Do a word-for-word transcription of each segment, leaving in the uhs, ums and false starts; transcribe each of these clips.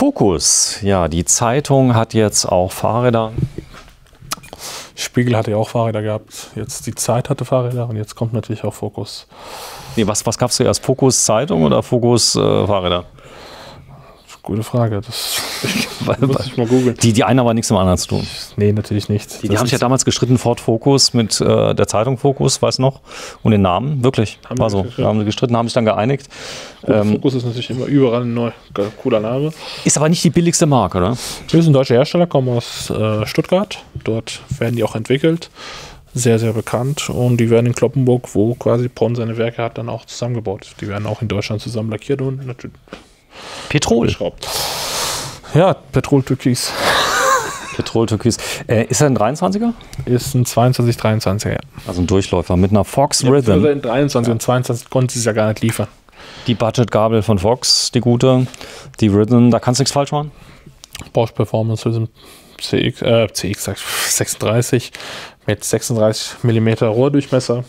Focus. Ja, die Zeitung hat jetzt auch Fahrräder. Spiegel hatte ja auch Fahrräder gehabt. Jetzt die Zeit hatte Fahrräder und jetzt kommt natürlich auch Focus. Nee, was, was gab es zuerst? Focus Zeitung oder Focus äh, Fahrräder? Gute Frage. Das muss ich mal googeln. Die, die eine aber nichts mit dem anderen zu tun. Nee, natürlich nicht. Die, die haben sich ja damals gestritten, Ford Focus mit äh, der Zeitung Focus, weiß noch, und den Namen, wirklich. Haben war so. Da haben sie gestritten, haben sich dann geeinigt. Ähm, Focus ist natürlich immer überall ein neu, cooler Name. Ist aber nicht die billigste Marke, oder? Wir sind deutsche Hersteller, kommen aus äh, Stuttgart. Dort werden die auch entwickelt. Sehr, sehr bekannt. Und die werden in Cloppenburg, wo quasi Pon seine Werke hat, dann auch zusammengebaut. Die werden auch in Deutschland zusammen lackiert und natürlich Petrol. Geschraubt. Ja, Petrol Türkis. Petrol Türkis. Äh, ist er ein dreiundzwanziger? Ist ein zweiundzwanzig, dreiundzwanziger, ja. Also ein Durchläufer mit einer Fox ja, Rhythm. In dreiundzwanzig ja. Und zweiundzwanzig konnten sie es ja gar nicht liefern. Die Budget-Gabel von Fox, die gute. Die Rhythm, da kannst du nichts falsch machen. Bosch Performance Rhythm C X, äh, C X sechsunddreißig mit sechsunddreißig Millimeter Rohrdurchmesser.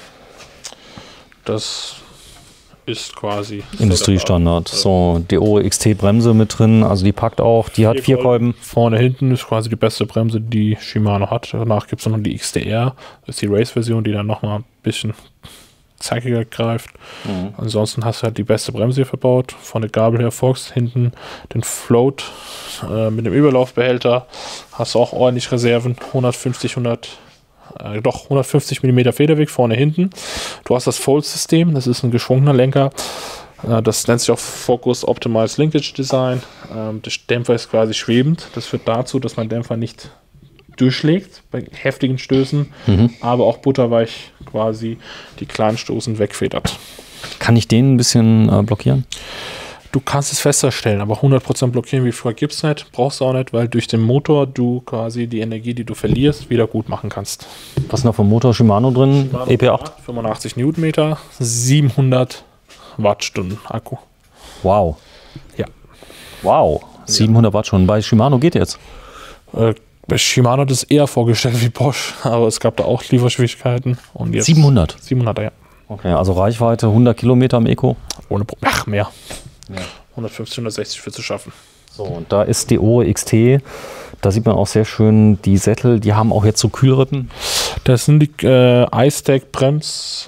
Das ist quasi Industriestandard. So, D O X T Bremse mit drin, also die packt auch, die hat vier Kolben. Vorne, hinten ist quasi die beste Bremse, die Shimano hat. Danach gibt es noch die X T R, das ist die Race-Version, die dann nochmal ein bisschen zackiger greift. Mhm. Ansonsten hast du halt die beste Bremse hier verbaut. Von der Gabel her Fox, hinten den Float äh, mit dem Überlaufbehälter. Hast du auch ordentlich Reserven, hundertfünfzig, hundert Äh, doch hundertfünfzig Millimeter Federweg vorne, hinten. Du hast das Fold-System, das ist ein geschwungener Lenker. Äh, das nennt sich auch Focus Optimized Linkage Design. Ähm, der Dämpfer ist quasi schwebend. Das führt dazu, dass mein Dämpfer nicht durchschlägt bei heftigen Stößen, mhm. aber auch butterweich quasi die kleinen Stoßen wegfedert. Kann ich den ein bisschen äh, blockieren? Du kannst es fester stellen, aber hundert Prozent blockieren wie früher gibt es nicht, brauchst du auch nicht, weil durch den Motor du quasi die Energie, die du verlierst, wieder gut machen kannst. Was ist noch vom Motor Shimano drin? Shimano E P acht? fünfundachtzig Newtonmeter, siebenhundert Wattstunden Akku. Wow. Ja. Wow, siebenhundert Wattstunden. Bei Shimano geht jetzt? Äh, bei Shimano hat es eher vorgestellt wie Bosch, aber es gab da auch Lieferschwierigkeiten. Und jetzt siebenhundert? siebenhunderter, ja. Okay, also Reichweite hundert Kilometer im Eco? Ohne Problem. Ach, mehr. Ja. hundertfünfzig, hundertsechzig für zu schaffen. So, und da ist D O X T, da sieht man auch sehr schön die Sättel, die haben auch jetzt so Kühlrippen. Das sind die äh, iStack Brems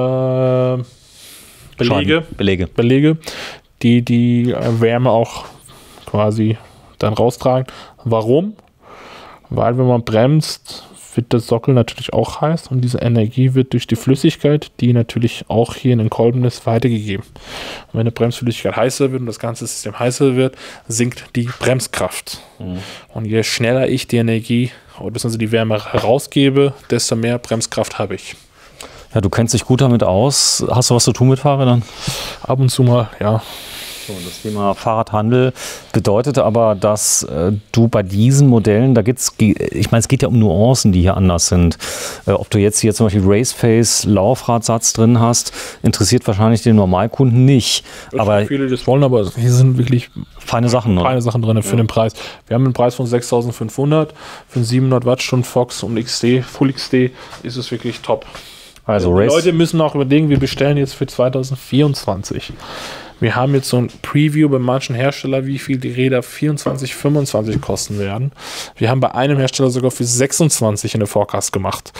äh, Belege, Belege, Belege, die die Wärme auch quasi dann raustragen. Warum? Weil wenn man bremst, wird der Sockel natürlich auch heiß und diese Energie wird durch die Flüssigkeit, die natürlich auch hier in den Kolben ist, weitergegeben. Und wenn eine Bremsflüssigkeit heißer wird und das ganze System heißer wird, sinkt die Bremskraft. Mhm. Und je schneller ich die Energie oder beziehungsweise die Wärme herausgebe, desto mehr Bremskraft habe ich. Ja, du kennst dich gut damit aus. Hast du was zu tun mit Fahrrädern? Ab und zu mal, ja. So, das Thema Fahrradhandel bedeutet aber, dass äh, du bei diesen Modellen, da geht's, ich meine, es geht ja um Nuancen, die hier anders sind. Äh, ob du jetzt hier zum Beispiel Raceface Laufradsatz drin hast, interessiert wahrscheinlich den Normalkunden nicht. Ich aber viele das wollen, aber hier sind wirklich feine Sachen, feine oder? Sachen drin für ja. den Preis. Wir haben einen Preis von sechstausendfünfhundert für einen siebenhundert Wattstunden Fox und X D, Full X D ist es wirklich top. Also die Race Leute müssen auch überlegen, wir bestellen jetzt für zweitausendvierundzwanzig. Wir haben jetzt so ein Preview bei manchen Herstellern, wie viel die Räder vierundzwanzig, fünfundzwanzig kosten werden. Wir haben bei einem Hersteller sogar für sechsundzwanzig in der Forecast gemacht.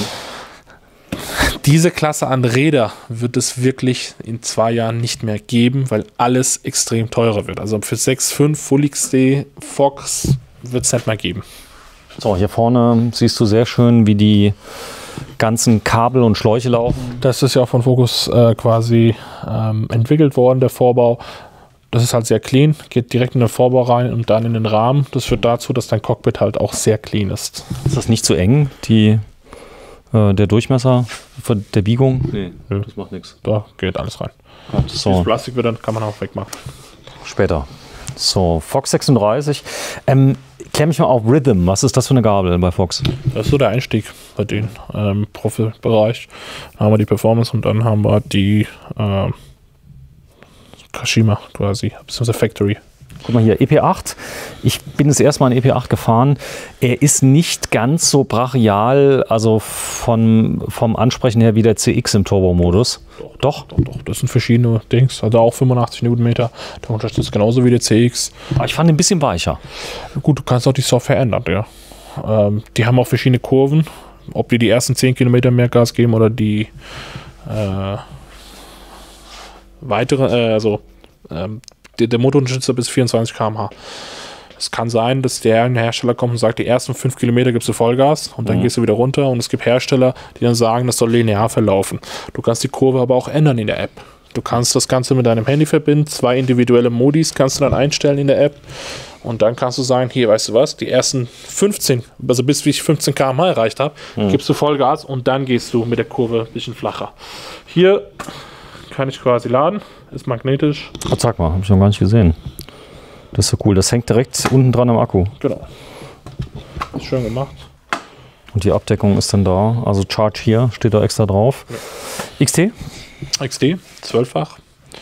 Mhm. Diese Klasse an Räder wird es wirklich in zwei Jahren nicht mehr geben, weil alles extrem teurer wird. Also für sechs Komma fünf Full X D Fox wird es nicht mehr geben. So, hier vorne siehst du sehr schön, wie die ganzen Kabel und Schläuche laufen. Das ist ja auch von Focus äh, quasi ähm, entwickelt worden, der Vorbau. Das ist halt sehr clean, geht direkt in den Vorbau rein und dann in den Rahmen. Das führt dazu, dass dein Cockpit halt auch sehr clean ist. Ist das nicht zu eng, die, äh, der Durchmesser von der Biegung? Nee, ja. Das macht nichts. Da geht alles rein. So. Das Plastik wird dann, kann man auch wegmachen. Später. So, Fox sechsunddreißig. Ähm, klär mich mal auf Rhythm. Was ist das für eine Gabel bei Fox? Das ist so der Einstieg bei den ähm, Profi-Bereich. Dann haben wir die Performance und dann haben wir die äh, Kashima quasi, beziehungsweise Factory. Guck mal hier, E P acht. Ich bin das erste Mal in E P acht gefahren. Er ist nicht ganz so brachial, also von, vom Ansprechen her wie der C X im Turbo-Modus. Doch, doch? Doch, doch. Das sind verschiedene Dings. Also auch fünfundachtzig Newtonmeter. Der unterstützt genauso wie der C X. Aber ich fand ihn ein bisschen weicher. Gut, du kannst auch die Software ändern, ja. Ähm, die haben auch verschiedene Kurven. Ob die die ersten zehn Kilometer mehr Gas geben oder die äh, weitere, äh, also ähm, der, der Motor unterstützt bis vierundzwanzig Kilometer pro Stunde. Es kann sein, dass der Hersteller kommt und sagt, die ersten fünf Kilometer gibst du Vollgas und dann mhm. gehst du wieder runter, und es gibt Hersteller, die dann sagen, das soll linear verlaufen. Du kannst die Kurve aber auch ändern in der App. Du kannst das Ganze mit deinem Handy verbinden, zwei individuelle Modis kannst du dann einstellen in der App, und dann kannst du sagen, hier, weißt du was, die ersten fünfzehn, also bis ich fünfzehn Kilometer pro Stunde erreicht habe, mhm. gibst du Vollgas und dann gehst du mit der Kurve ein bisschen flacher. Hier kann ich quasi laden, ist magnetisch. Oh, sag mal, habe ich noch gar nicht gesehen. Das ist so cool, das hängt direkt unten dran am Akku. Genau. Ist schön gemacht. Und die Abdeckung ist dann da, also Charge hier, steht da extra drauf. Ja. X T? X T, zwölffach.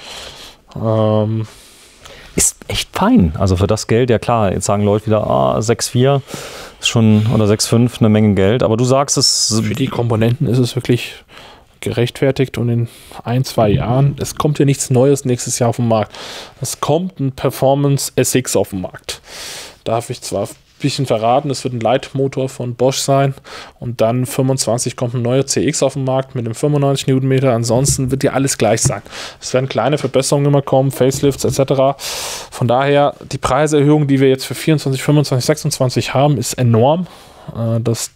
Ähm, ist echt fein, also für das Geld, ja klar, jetzt sagen Leute wieder, ah, sechs Komma vier ist schon, oder sechs Komma fünf, eine Menge Geld, aber du sagst es... Für die Komponenten ist es wirklich gerechtfertigt, und in ein, zwei Jahren, es kommt ja nichts Neues nächstes Jahr auf den Markt. Es kommt ein Performance S X auf den Markt. Darf ich zwar ein bisschen verraten, es wird ein Leitmotor von Bosch sein, und dann fünfundzwanzig kommt ein neuer C X auf den Markt mit dem fünfundneunzig Newtonmeter. Ansonsten wird ja alles gleich sein. Es werden kleine Verbesserungen immer kommen, Facelifts et cetera. Von daher, die Preiserhöhung, die wir jetzt für vierundzwanzig, fünfundzwanzig, sechsundzwanzig haben, ist enorm. Das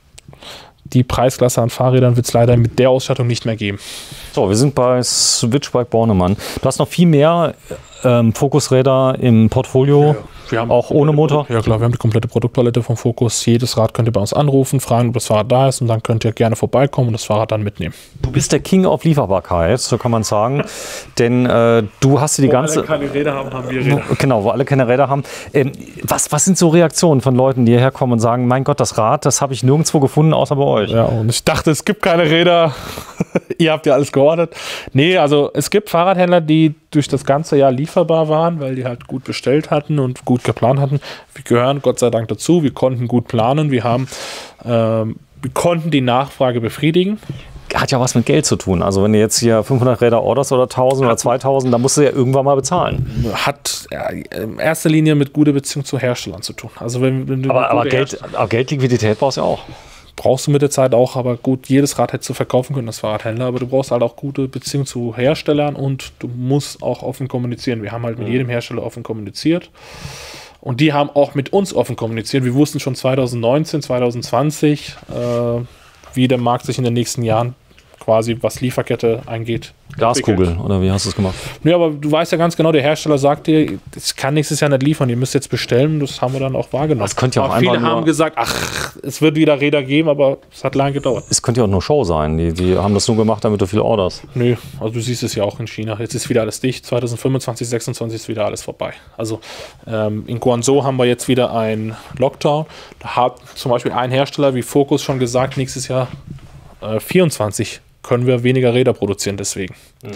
Die Preisklasse an Fahrrädern wird es leider mit der Ausstattung nicht mehr geben. So, wir sind bei Switchbike Bornemann. Du hast noch viel mehr ähm, Fokusräder im Portfolio, ja, wir haben auch ohne Motor? Ja klar, wir haben die komplette Produktpalette vom Focus. Jedes Rad könnt ihr bei uns anrufen, fragen, ob das Fahrrad da ist, und dann könnt ihr gerne vorbeikommen und das Fahrrad dann mitnehmen. Du bist der King auf Lieferbarkeit, so kann man sagen. Denn äh, du hast die wo ganze... Wo alle keine Räder haben, haben wir Räder. Wo, genau, wo alle keine Räder haben. Ähm, was, was sind so Reaktionen von Leuten, die hierher kommen und sagen, mein Gott, das Rad, das habe ich nirgendwo gefunden, außer bei euch? Ja, und ich dachte, es gibt keine Räder. Ihr habt ja alles geordert. Nee, also es gibt Fahrradhändler, die durch das ganze Jahr lieferbar waren, weil die halt gut bestellt hatten und gut geplant hatten. Wir gehören Gott sei Dank dazu. Wir konnten gut planen. Wir haben, ähm, wir konnten die Nachfrage befriedigen. Hat ja was mit Geld zu tun. Also wenn du jetzt hier fünfhundert Räder orderst oder tausend oder zweitausend, dann musst du ja irgendwann mal bezahlen. Hat ja, in erster Linie mit guter Beziehung zu Herstellern zu tun. Also wenn, wenn du aber aber Geld, aber Geldliquidität brauchst du ja auch. Brauchst du mit der Zeit auch, aber gut, jedes Rad hättest du verkaufen können, das Fahrradhändler, aber du brauchst halt auch gute Beziehungen zu Herstellern, und du musst auch offen kommunizieren. Wir haben halt mit mhm. jedem Hersteller offen kommuniziert, und die haben auch mit uns offen kommuniziert. Wir wussten schon zwanzig neunzehn, zwanzig zwanzig, äh, wie der Markt sich in den nächsten Jahren quasi, was Lieferkette angeht, Glaskugel, entwickelt. Oder wie hast du es gemacht? Nee, aber du weißt ja ganz genau, der Hersteller sagt dir, ich kann nächstes Jahr nicht liefern, ihr müsst jetzt bestellen. Das haben wir dann auch wahrgenommen. Das könnte ja auch viele einfach haben gesagt, ach, es wird wieder Räder geben, aber es hat lange gedauert. Es könnte ja auch nur Show sein. Die, die haben das nur gemacht, damit du viel orderst. Nö, also du siehst es ja auch in China. Jetzt ist wieder alles dicht. zwanzig fünfundzwanzig, sechsundzwanzig ist wieder alles vorbei. Also ähm, in Guangzhou haben wir jetzt wieder einen Lockdown. Da hat zum Beispiel ein Hersteller wie Focus schon gesagt, nächstes Jahr äh, vierundzwanzig können wir weniger Räder produzieren, deswegen. Mhm.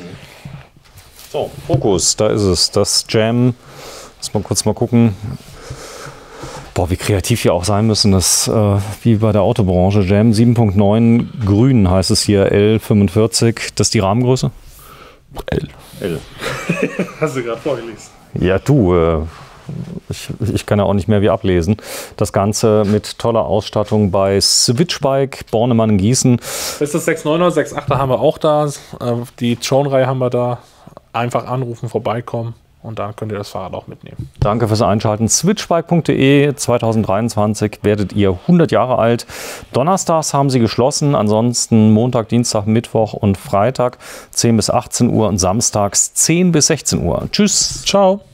So, Focus, da ist es. Das Jam, muss mal kurz mal gucken. Boah, wie kreativ wir auch sein müssen. Das äh, wie bei der Autobranche. Jam sieben Punkt neun, grün heißt es hier, L fünfundvierzig. Das ist die Rahmengröße? L. L. Hast du gerade vorgelesen. Ja, du, äh, ich, ich kann ja auch nicht mehr wie ablesen. Das Ganze mit toller Ausstattung bei Switchbike, Bornemann in Gießen. Das ist das sechs Komma neuner, sechs Komma achter haben wir auch da. Die Tron-Reihe haben wir da. Einfach anrufen, vorbeikommen, und dann könnt ihr das Fahrrad auch mitnehmen. Danke fürs Einschalten. Switchbike punkt de, zwanzig dreiundzwanzig werdet ihr hundert Jahre alt. Donnerstags haben sie geschlossen, ansonsten Montag, Dienstag, Mittwoch und Freitag zehn bis achtzehn Uhr und samstags zehn bis sechzehn Uhr. Tschüss. Ciao.